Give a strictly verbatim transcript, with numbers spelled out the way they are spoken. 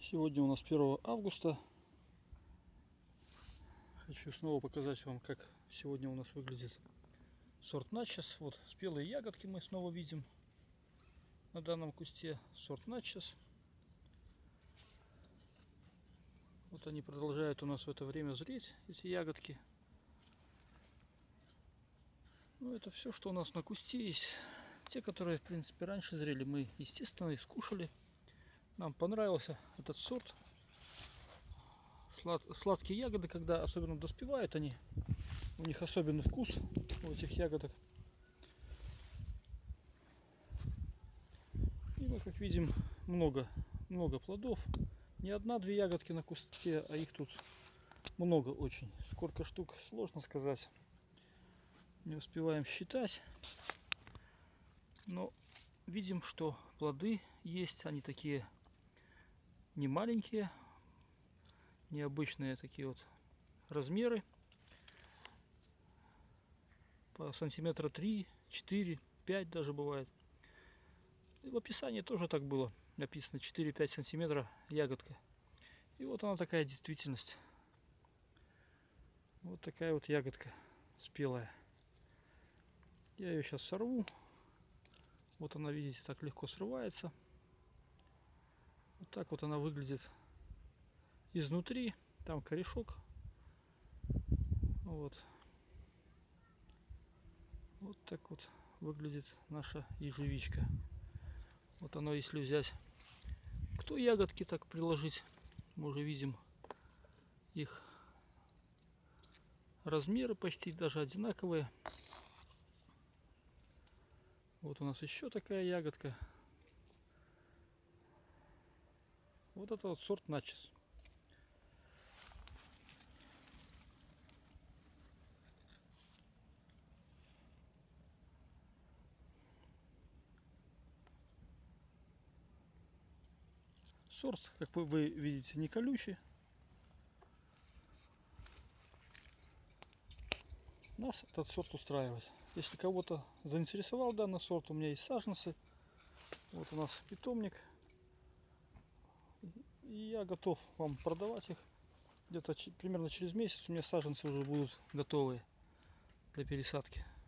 Сегодня у нас первое августа. Хочу снова показать вам, как сегодня у нас выглядит сорт Начес. Вот спелые ягодки мы снова видим на данном кусте. Сорт Начес. Вот они продолжают у нас в это время зреть, эти ягодки. Ну, это все, что у нас на кусте есть. Те, которые, в принципе, раньше зрели, мы, естественно, их скушали. Нам понравился этот сорт. Слад... Сладкие ягоды, когда особенно доспевают они, у них особенный вкус у этих ягодок. И мы, как видим, много, много плодов. Не одна-две ягодки на кусте, а их тут много очень. Сколько штук, сложно сказать. Не успеваем считать. Но видим, что плоды есть. Они такие не маленькие, необычные такие вот размеры. По сантиметра три, четыре, пять даже бывает. И в описании тоже так было написано: четыре-пять сантиметров ягодка. И вот она такая действительность. Вот такая вот ягодка спелая. Я ее сейчас сорву. Вот она, видите, так легко срывается. Вот так вот она выглядит изнутри. Там корешок. Вот. Вот так вот выглядит наша ежевичка. Вот оно, если взять, кто ягодки так приложить, мы уже видим их размеры почти даже одинаковые. Вот у нас еще такая ягодка. Вот это вот сорт Начес. Сорт, как вы видите, не колючий. Нас этот сорт устраивает. Если кого-то заинтересовал данный сорт, у меня есть саженцы. Вот у нас питомник. И я готов вам продавать их. Где-то примерно через месяц у меня саженцы уже будут готовые для пересадки.